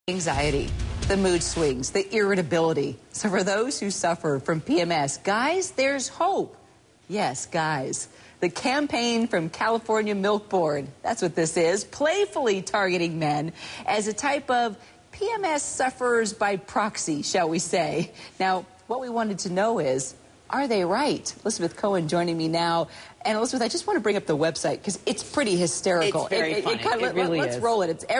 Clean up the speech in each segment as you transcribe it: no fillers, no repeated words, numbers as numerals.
Anxiety, the mood swings, the irritability. So for those who suffer from PMS, guys, there's hope. Yes, guys. The campaign from California Milk Board, that's what this is, playfully targeting men as a type of PMS sufferers by proxy, shall we say. Now, what we wanted to know is, are they right? Elizabeth Cohen joining me now. And Elizabeth, I just want to bring up the website because it's pretty hysterical. It's very funny. It really let's is. roll it. It's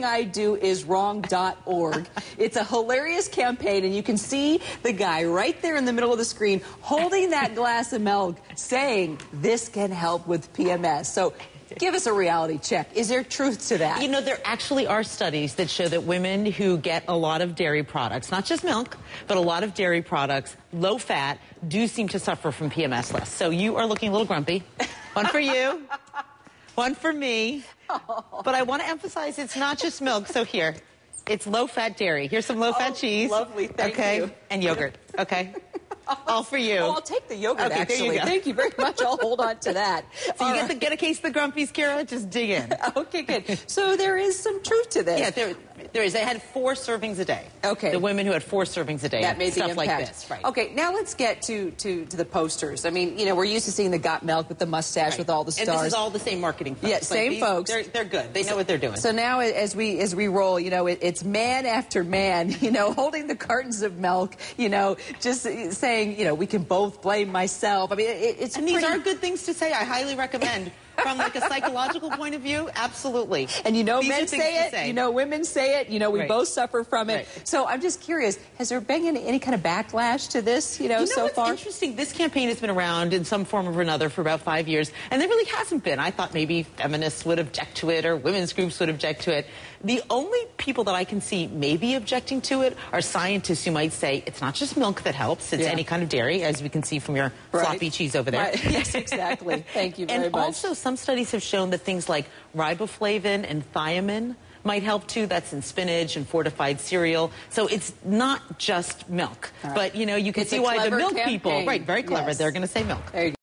everythingIdoiswrong.org. It's a hilarious campaign, and you can see the guy right there in the middle of the screen holding that glass of milk saying, this can help with PMS. So give us a reality check. Is there truth to that? You know, there actually are studies that show that women who get a lot of dairy products, not just milk, but a lot of dairy products, low fat, do seem to suffer from PMS less. So you are looking a little grumpy. One for you, one for me. But I want to emphasize it's not just milk. So here, it's low-fat dairy. Here's some low-fat cheese. Lovely, thank you. And yogurt, okay? All for you. Oh, I'll take the yogurt, okay, actually. There you go. Thank you very much. I'll hold on to that. So you get a case of the grumpies, Kira? Just dig in. Okay, good. So there is some truth to this. Yeah, there is. They had 4 servings a day. Okay. The women who had 4 servings a day. That made the stuff impact. Like this, right. Okay, now let's get to the posters. I mean, you know, we're used to seeing the Got Milk with the mustache with all the stars. And this is all the same marketing folks. Yeah, same folks. They're good. They know what they're doing. So now as we roll, you know, it's man after man, you know, holding the cartons of milk, you know, just saying, you know, we can both blame myself. I mean, it's and these are good things to say. I highly recommend. From like a psychological point of view, absolutely. And you know, these men say it, you know, women say it, you know, we both suffer from it. Right. So I'm just curious, has there been any kind of backlash to this, you know so far? It's interesting. This campaign has been around in some form or another for about 5 years, and there really hasn't been. I thought maybe feminists would object to it or women's groups would object to it. The only people that I can see maybe objecting to it are scientists who might say it's not just milk that helps, it's any kind of dairy, as we can see from your floppy cheese over there. Right. Yes, exactly. Thank you very much. And also, some studies have shown that things like riboflavin and thiamine might help too. That's in spinach and fortified cereal. So it's not just milk. But, you know, you can see why the milk people, very clever, they're going to say milk. There you go.